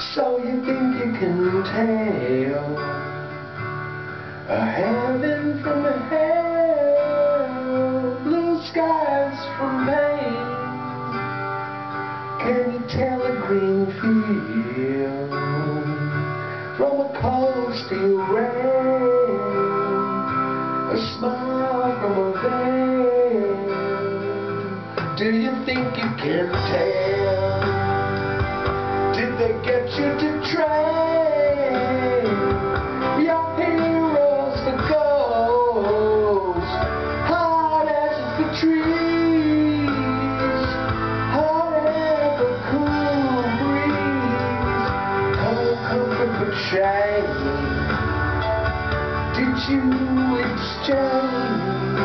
So you think you can tell a heaven from a hell, blue skies from pain? Can you tell a green field from a cold steel rail, a smile from a veil? Do you think you can tell? Did they get you to train your heroes for ghosts, hard ashes for trees, hot air for cool breeze, cold comfort for shade? Did you exchange